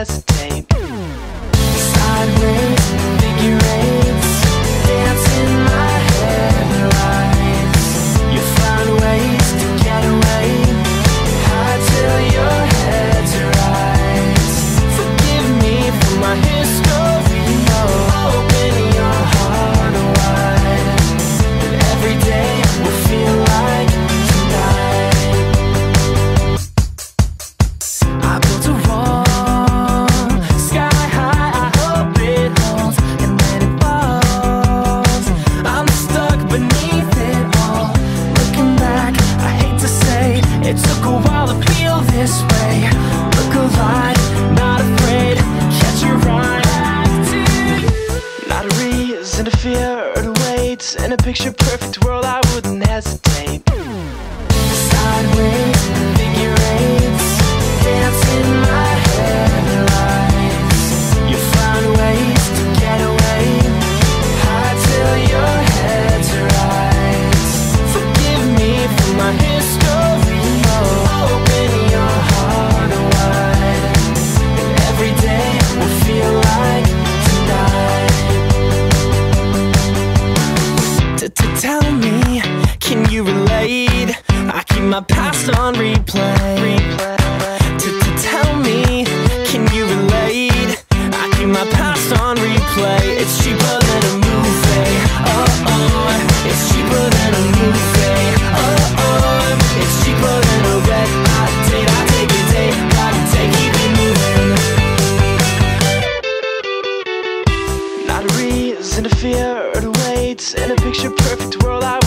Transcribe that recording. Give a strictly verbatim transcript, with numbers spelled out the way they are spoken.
hesitate. Sideways, figure eights, dance in my headlights. You find ways to get away, hide till your head's right. Forgive me for my history, oh, open your heart wide, and every day will feel like tonight. I built a wall, sky high, I hope it holds, and then it falls. I'm stuck beneath it all. Looking back, I hate to say, it took a while to feel this way. Look alive, not afraid, catch your eye. Not a reason to fear or to wait. In a picture-perfect world, I wouldn't hesitate. Sideways, figure eights, dance in my headlights. You find ways to get away, hide till your head's right. Forgive me for my history, oh, open your heart wide, and every day will feel like tonight. Tell me, can you relate? I keep my past on replay. Tell me, can you relate? I keep my past on replay. It's cheaper than a movie. Oh oh, it's cheaper than a movie. Oh oh, it's cheaper than a red hot date. I take a date, gotta take, keep it moving. Not a reason to fear or to wait. In a picture-perfect world, I